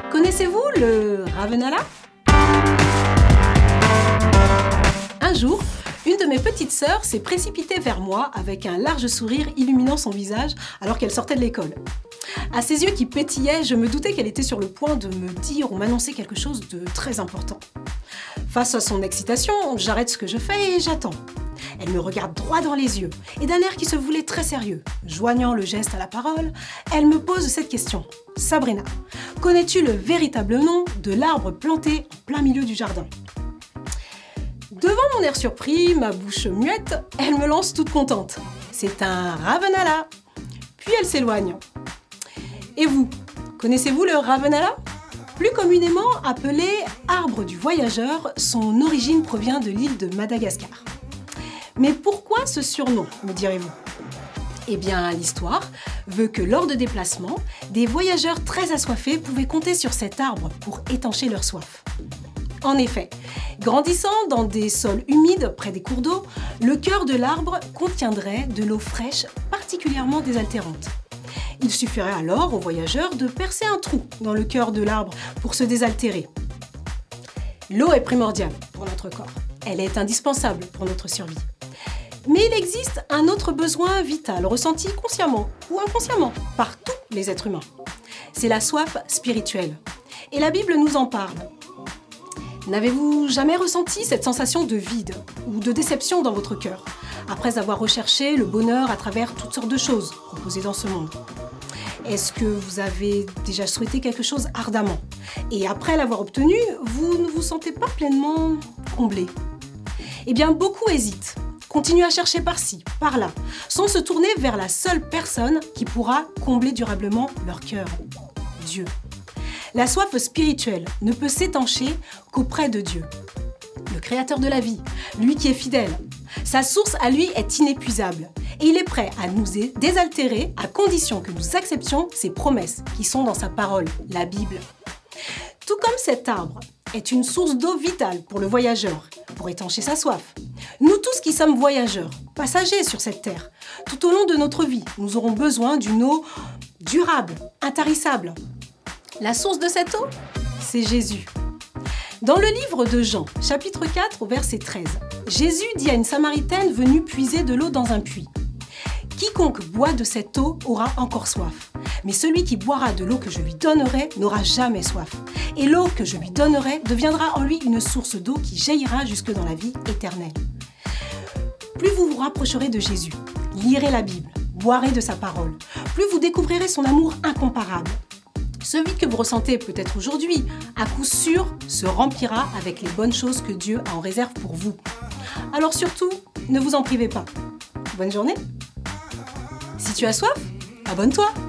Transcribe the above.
Connaissez-vous le Ravenala? Un jour, une de mes petites sœurs s'est précipitée vers moi avec un large sourire illuminant son visage alors qu'elle sortait de l'école. À ses yeux qui pétillaient, je me doutais qu'elle était sur le point de me dire ou m'annoncer quelque chose de très important. Face à son excitation, j'arrête ce que je fais et j'attends. Elle me regarde droit dans les yeux et d'un air qui se voulait très sérieux. Joignant le geste à la parole, elle me pose cette question. « Sabrina, connais-tu le véritable nom de l'arbre planté en plein milieu du jardin ?» Devant mon air surpris, ma bouche muette, elle me lance toute contente. « C'est un Ravenala !» Puis elle s'éloigne. Et vous, connaissez-vous le Ravenala? Plus communément appelé arbre du voyageur, son origine provient de l'île de Madagascar. Mais pourquoi ce surnom, me direz-vous? Eh bien, l'histoire veut que lors de déplacements, des voyageurs très assoiffés pouvaient compter sur cet arbre pour étancher leur soif. En effet, grandissant dans des sols humides près des cours d'eau, le cœur de l'arbre contiendrait de l'eau fraîche particulièrement désaltérante. Il suffirait alors aux voyageurs de percer un trou dans le cœur de l'arbre pour se désaltérer. L'eau est primordiale pour notre corps. Elle est indispensable pour notre survie. Mais il existe un autre besoin vital ressenti consciemment ou inconsciemment par tous les êtres humains. C'est la soif spirituelle. Et la Bible nous en parle. N'avez-vous jamais ressenti cette sensation de vide ou de déception dans votre cœur, après avoir recherché le bonheur à travers toutes sortes de choses proposées dans ce monde? Est-ce que vous avez déjà souhaité quelque chose ardemment et après l'avoir obtenu, vous ne vous sentez pas pleinement comblé? Eh bien, beaucoup hésitent, continuent à chercher par-ci, par-là, sans se tourner vers la seule personne qui pourra combler durablement leur cœur, Dieu. La soif spirituelle ne peut s'étancher qu'auprès de Dieu, le créateur de la vie, lui qui est fidèle. Sa source à lui est inépuisable et il est prêt à nous désaltérer à condition que nous acceptions ses promesses qui sont dans sa parole, la Bible. Tout comme cet arbre est une source d'eau vitale pour le voyageur, pour étancher sa soif. Nous tous qui sommes voyageurs, passagers sur cette terre, tout au long de notre vie, nous aurons besoin d'une eau durable, intarissable. La source de cette eau, c'est Jésus. Dans le livre de Jean, chapitre 4, au verset 13, Jésus dit à une Samaritaine venue puiser de l'eau dans un puits. « Quiconque boit de cette eau aura encore soif, mais celui qui boira de l'eau que je lui donnerai n'aura jamais soif. Et l'eau que je lui donnerai deviendra en lui une source d'eau qui jaillira jusque dans la vie éternelle. » Plus vous vous rapprocherez de Jésus, lirez la Bible, boirez de sa parole, plus vous découvrirez son amour incomparable. Ce vide que vous ressentez peut-être aujourd'hui, à coup sûr, se remplira avec les bonnes choses que Dieu a en réserve pour vous. Alors surtout, ne vous en privez pas. Bonne journée! Si tu as soif, abonne-toi!